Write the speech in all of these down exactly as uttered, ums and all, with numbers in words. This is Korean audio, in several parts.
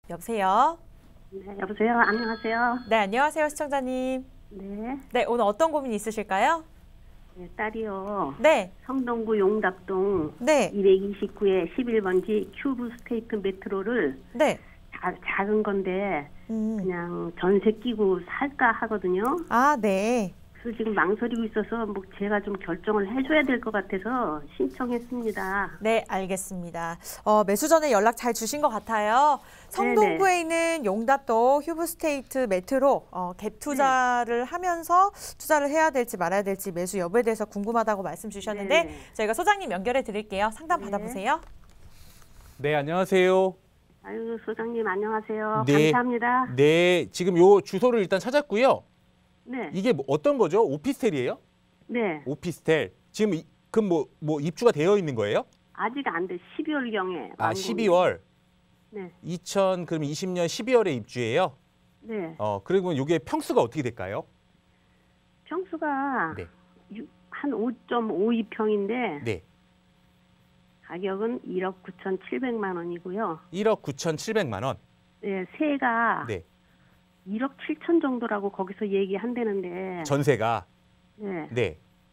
여보세요? 네, 여보세요. 안녕하세요. 네, 안녕하세요, 시청자님. 네, 네, 오늘 어떤 고민이 있으실까요? 네, 딸이요. 네, 성동구 용답동 네, 이백이십구에 십일 번지 큐브 스테이트 메트로를 네. 자, 작은 건데 음. 그냥 전세 끼고 살까 하거든요. 아, 네. 그래서 지금 망설이고 있어서 뭐 제가 좀 결정을 해줘야 될 것 같아서 신청했습니다. 네, 알겠습니다. 어, 매수 전에 연락 잘 주신 것 같아요. 성동구에 있는 용답동 휴브스테이트 메트로 어, 갭 투자를 하면서 투자를 해야 될지 말아야 될지 매수 여부에 대해서 궁금하다고 말씀 주셨는데 네네. 저희가 소장님 연결해 드릴게요. 상담 네. 받아보세요. 네, 안녕하세요. 아유, 소장님 안녕하세요. 네. 감사합니다. 네, 지금 요 주소를 일단 찾았고요. 네, 이게 뭐 어떤 거죠? 오피스텔이에요? 네. 오피스텔. 지금 이- 그럼 뭐, 뭐 입주가 되어 있는 거예요? 아직 안 돼. 십이월경에. 아, 십이월. 네, 이천이십 년 십이월에 입주예요. 네. 어, 그리고 이게 평수가 어떻게 될까요? 평수가 네. 유- 한 오 점 오이 평인데 네. 가격은 일억 구천칠백만 원이고요. 일억 구천칠백만 원. 네, 세가 네. 일억 칠천 정도라고 거기서 얘기한다는데. 전세가. 네. 네.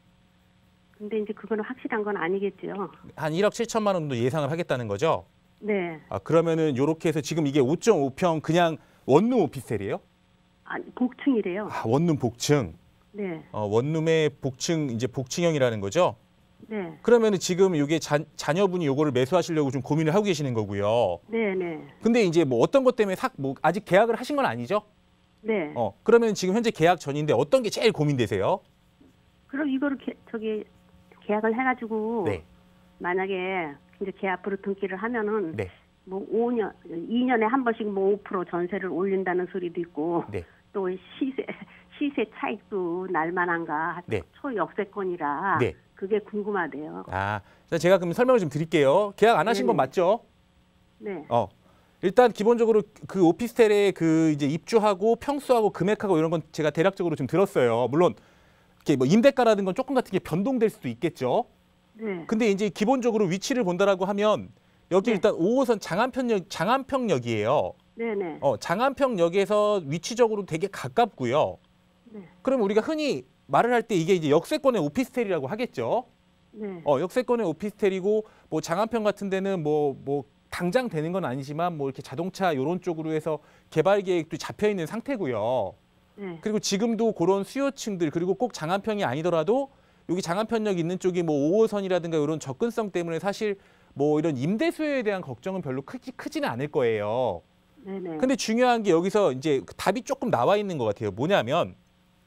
근데 이제 그거는 확실한 건 아니겠죠. 한 일억 칠천만 원도 예상을 하겠다는 거죠? 네. 아, 그러면은 요렇게 해서 지금 이게 오 점 오 평 그냥 원룸 오피스텔이에요? 아니, 복층이래요. 아, 원룸 복층. 네. 어, 원룸의 복층 이제 복층형이라는 거죠? 네. 그러면은 지금 이게 자, 자녀분이 요거를 매수하시려고 좀 고민을 하고 계시는 거고요. 네, 네. 근데 이제 뭐 어떤 것 때문에 삭, 뭐 아직 계약을 하신 건 아니죠? 네. 어, 그러면 지금 현재 계약 전인데 어떤 게 제일 고민되세요? 그럼 이거를 개, 저기 계약을 해 가지고 네. 만약에 이제 제 앞으로 등기를 하면은 네. 뭐 오 년, 이 년에 한 번씩 뭐 오 퍼센트 전세를 올린다는 소리도 있고 네. 또 시세 시세 차익도 날만한가 네. 초역세권이라 네. 그게 궁금하대요. 아, 자, 제가 그럼 설명을 좀 드릴게요. 계약 안 하신 건 네네. 맞죠? 네, 어. 일단 기본적으로 그 오피스텔에 그 이제 입주하고 평수하고 금액하고 이런 건 제가 대략적으로 좀 들었어요. 물론 이렇게 뭐 임대가라든 건 조금 같은 게 변동될 수도 있겠죠. 네, 근데 이제 기본적으로 위치를 본다라고 하면 여기 네. 일단 오 호선 장안평역 장안평역이에요. 네, 네, 어, 장안평역에서 위치적으로 되게 가깝고요. 네, 그럼 우리가 흔히 말을 할 때 이게 이제 역세권의 오피스텔이라고 하겠죠. 네, 어, 역세권의 오피스텔이고 뭐 장안평 같은 데는 뭐 뭐 당장 되는 건 아니지만 뭐 이렇게 자동차 요런 쪽으로 해서 개발 계획도 잡혀 있는 상태고요. 네, 그리고 지금도 그런 수요층들 그리고 꼭 장안평이 아니더라도 여기 장안평역 있는 쪽이 뭐 오 호선이라든가 이런 접근성 때문에 사실 뭐 이런 임대 수요에 대한 걱정은 별로 크지 크지는 않을 거예요. 네, 네. 근데 중요한 게 여기서 이제 답이 조금 나와 있는 것 같아요. 뭐냐면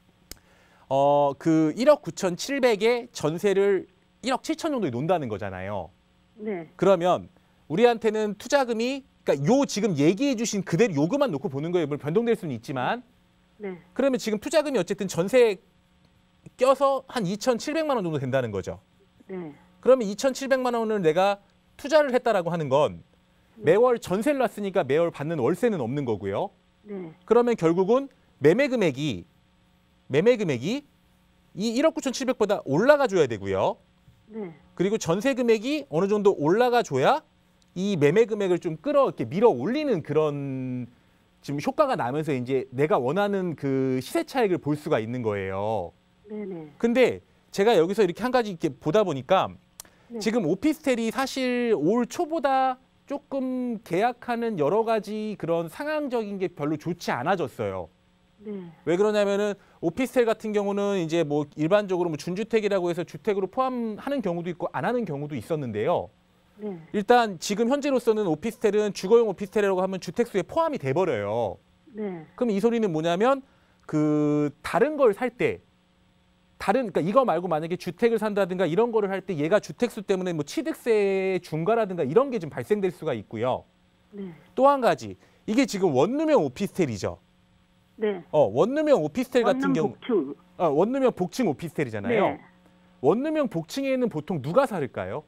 어 그 일억 구천칠백에 전세를 일억 칠천 정도에 놓는다는 거잖아요. 네, 그러면 우리한테는 투자금이 그러니까 요 지금 얘기해 주신 그대로 요금만 놓고 보는 거예요. 물론 변동될 수는 있지만 네, 그러면 지금 투자금이 어쨌든 전세 껴서 한 이천칠백만 원 정도 된다는 거죠. 네, 그러면 이천칠백만 원을 내가 투자를 했다라고 하는 건 매월 전세를 놨으니까 매월 받는 월세는 없는 거고요. 네, 그러면 결국은 매매 금액이 매매 금액이 이 일억 구천칠백보다 올라가 줘야 되고요. 네, 그리고 전세 금액이 어느 정도 올라가 줘야 이 매매 금액을 좀 끌어 이렇게 밀어 올리는 그런 지금 효과가 나면서 이제 내가 원하는 그 시세 차익을 볼 수가 있는 거예요. 네, 네, 근데 제가 여기서 이렇게 한 가지 이렇게 보다 보니까 네. 지금 오피스텔이 사실 올 초보다 조금 계약하는 여러 가지 그런 상황적인 게 별로 좋지 않아졌어요. 네, 왜 그러냐면은 오피스텔 같은 경우는 이제 뭐 일반적으로 뭐 준주택이라고 해서 주택으로 포함하는 경우도 있고 안 하는 경우도 있었는데요. 네, 일단 지금 현재로서는 오피스텔은 주거용 오피스텔이라고 하면 주택수에 포함이 돼 버려요. 네, 그럼 이 소리는 뭐냐면 그 다른 걸 살 때 다른 그러니까 이거 말고 만약에 주택을 산다든가 이런 거를 할 때 얘가 주택수 때문에 뭐 취득세 중과라든가 이런 게 좀 발생될 수가 있고요. 네, 또 한 가지 이게 지금 원룸형 오피스텔이죠. 네. 어 원룸형 오피스텔 같은 원룸 경우 복층. 어, 원룸형 복층 오피스텔이잖아요. 네. 원룸형 복층에는 보통 누가 살까요?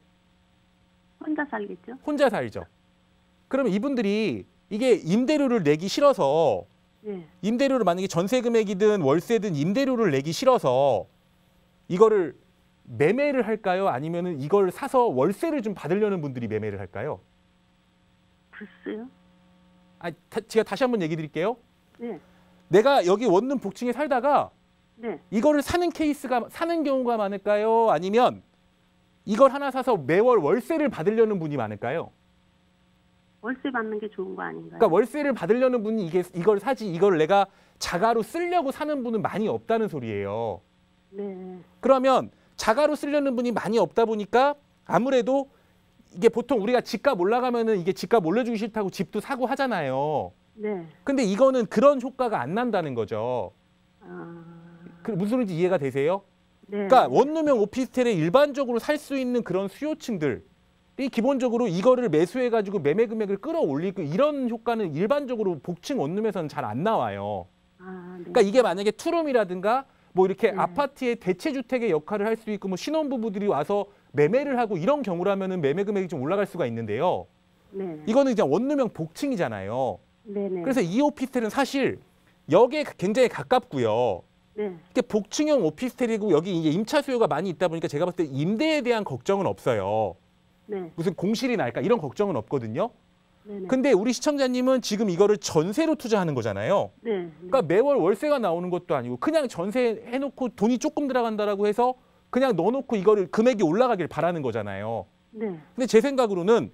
혼자 살겠죠? 혼자 살죠. 그러면 이분들이 이게 임대료를 내기 싫어서 네, 임대료를 만약에 전세 금액이든 월세든 임대료를 내기 싫어서 이거를 매매를 할까요? 아니면은 이걸 사서 월세를 좀 받으려는 분들이 매매를 할까요? 글쎄요. 아, 다, 제가 다시 한번 얘기 드릴게요. 네. 내가 여기 원룸 복층에 살다가 네. 이거를 사는 케이스가 사는 경우가 많을까요? 아니면 이걸 하나 사서 매월 월세를 받으려는 분이 많을까요? 월세 받는 게 좋은 거 아닌가요? 그러니까 월세를 받으려는 분이 이게 이걸 사지 이걸 내가 자가로 쓰려고 사는 분은 많이 없다는 소리예요. 네. 그러면 자가로 쓰려는 분이 많이 없다 보니까 아무래도 이게 보통 우리가 집값 올라가면은 이게 집값 올려주기 싫다고 집도 사고 하잖아요. 네. 근데 이거는 그런 효과가 안 난다는 거죠. 아, 그 무슨 소리인지 이해가 되세요? 네. 그러니까 원룸형 오피스텔에 일반적으로 살 수 있는 그런 수요층들이 기본적으로 이거를 매수해가지고 매매 금액을 끌어올리고 이런 효과는 일반적으로 복층 원룸에서는 잘 안 나와요. 아, 네. 그러니까 이게 만약에 투룸이라든가 뭐 이렇게 네. 아파트의 대체 주택의 역할을 할 수 있고 뭐 신혼부부들이 와서 매매를 하고 이런 경우라면은 매매 금액이 좀 올라갈 수가 있는데요. 네. 이거는 그냥 원룸형 복층이잖아요. 네네. 그래서 이 오피스텔은 사실 역에 굉장히 가깝고요. 네. 이게 복층형 오피스텔이고 여기 이제 임차 수요가 많이 있다 보니까 제가 봤을 때 임대에 대한 걱정은 없어요. 네. 무슨 공실이 날까 이런 걱정은 없거든요. 네네. 근데 우리 시청자님은 지금 이거를 전세로 투자하는 거잖아요. 네. 네. 그러니까 매월 월세가 나오는 것도 아니고 그냥 전세 해놓고 돈이 조금 들어간다라고 해서 그냥 넣어놓고 이거를 금액이 올라가길 바라는 거잖아요. 네. 근데 제 생각으로는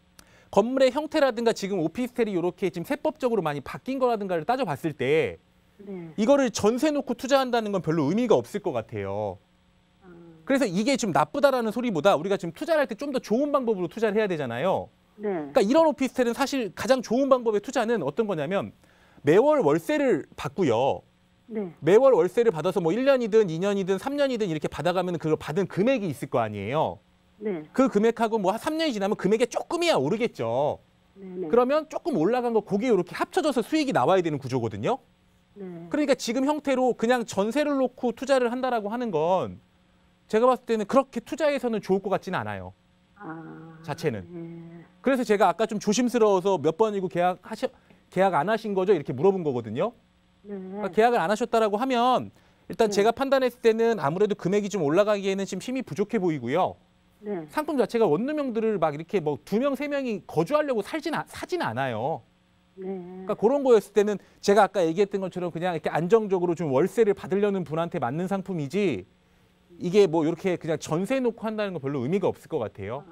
건물의 형태라든가 지금 오피스텔이 이렇게 지금 세법적으로 많이 바뀐 거라든가를 따져봤을 때 네. 이거를 전세 놓고 투자한다는 건 별로 의미가 없을 것 같아요. 아, 그래서 이게 좀 나쁘다라는 소리보다 우리가 지금 투자를 할 때 좀 더 좋은 방법으로 투자를 해야 되잖아요. 네. 그러니까 이런 오피스텔은 사실 가장 좋은 방법의 투자는 어떤 거냐면 매월 월세를 받고요. 네. 매월 월세를 받아서 뭐 일 년이든 이 년이든 삼 년이든 이렇게 받아가면 그걸 받은 금액이 있을 거 아니에요. 네. 그 금액하고 뭐 한 삼 년이 지나면 금액이 조금이야 오르겠죠. 네네. 그러면 조금 올라간 거 그게 이렇게 합쳐져서 수익이 나와야 되는 구조거든요. 네. 그러니까 지금 형태로 그냥 전세를 놓고 투자를 한다라고 하는 건 제가 봤을 때는 그렇게 투자해서는 좋을 것 같지는 않아요. 아, 자체는. 네. 그래서 제가 아까 좀 조심스러워서 몇 번이고 계약 하셔 계약 안 하신 거죠? 이렇게 물어본 거거든요. 네. 그러니까 계약을 안 하셨다라고 하면 일단 네. 제가 판단했을 때는 아무래도 금액이 좀 올라가기에는 지금 힘이 부족해 보이고요. 네. 상품 자체가 원룸형들을 막 이렇게 뭐 두 명, 세 명이 거주하려고 살진 아- 사진 않아요. 네. 그러니까 그런 거였을 때는 제가 아까 얘기했던 것처럼 그냥 이렇게 안정적으로 좀 월세를 받으려는 분한테 맞는 상품이지 이게 뭐 이렇게 그냥 전세 놓고 한다는 건 별로 의미가 없을 것 같아요.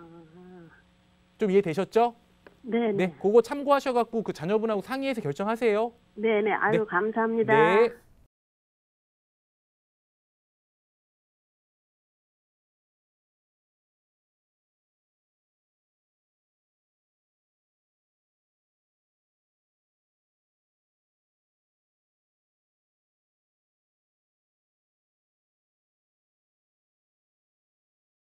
좀 이해되셨죠? 네. 네, 그거 참고하셔갖고 그 자녀분하고 상의해서 결정하세요. 네. 네. 아유, 네. 감사합니다. 네.